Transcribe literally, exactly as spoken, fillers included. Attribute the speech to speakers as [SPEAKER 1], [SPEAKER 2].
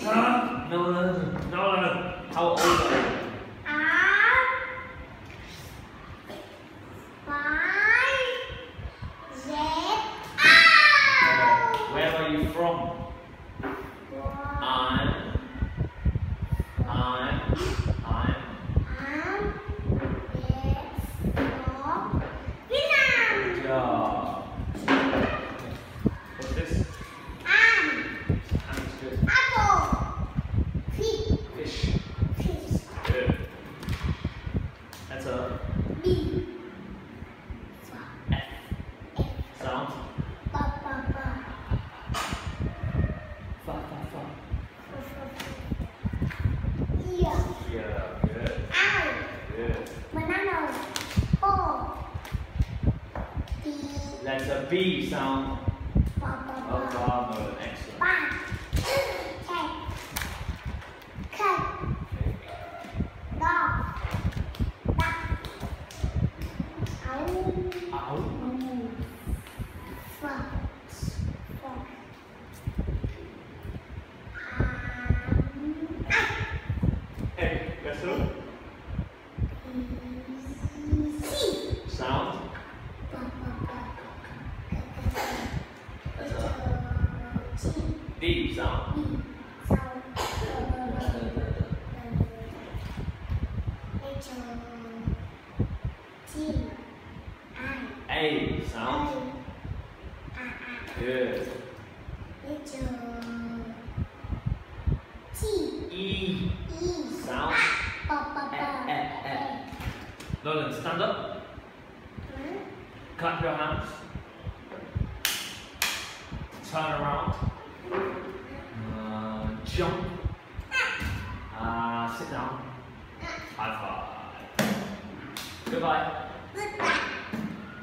[SPEAKER 1] No, no, no, no, no. How old are you?
[SPEAKER 2] I'm five. Z. Ow!
[SPEAKER 1] Where are you from? I'm. I'm. I'm.
[SPEAKER 2] I'm from Vietnam.
[SPEAKER 1] Good job. What's this?
[SPEAKER 2] I'm
[SPEAKER 1] That's good.
[SPEAKER 2] apple. Fish.
[SPEAKER 1] Fish.
[SPEAKER 2] Fish.
[SPEAKER 1] Good. That's a
[SPEAKER 2] B.
[SPEAKER 1] F
[SPEAKER 2] F.
[SPEAKER 1] sound.
[SPEAKER 2] Ba ba ba.
[SPEAKER 1] Fa, fa, fa.
[SPEAKER 2] Yeah.
[SPEAKER 1] Yeah, good.
[SPEAKER 2] I.
[SPEAKER 1] Good.
[SPEAKER 2] Banana. O. B.
[SPEAKER 1] That's a B sound.
[SPEAKER 2] Ba ba
[SPEAKER 1] Oh,
[SPEAKER 2] ba.
[SPEAKER 1] bravo. Excellent.
[SPEAKER 2] Ba. Cat. Cat. Dog. Duck. Owl.
[SPEAKER 1] Ow.
[SPEAKER 2] Frog. Frog.
[SPEAKER 1] Hey, whistle.
[SPEAKER 2] C.
[SPEAKER 1] Sound.
[SPEAKER 2] Ba ba ba.
[SPEAKER 1] That's a
[SPEAKER 2] G.
[SPEAKER 1] D sound.
[SPEAKER 2] B. Sound.
[SPEAKER 1] That's the, the, the.
[SPEAKER 2] H. G. I.
[SPEAKER 1] A sound. Good.
[SPEAKER 2] H. T.
[SPEAKER 1] E
[SPEAKER 2] E.
[SPEAKER 1] sound.
[SPEAKER 2] Ba ba
[SPEAKER 1] E,
[SPEAKER 2] ba.
[SPEAKER 1] E, E. Nolan, stand up. Clap your hands. Turn around. Uh, jump. Uh, sit down. High five. Goodbye.
[SPEAKER 2] Goodbye.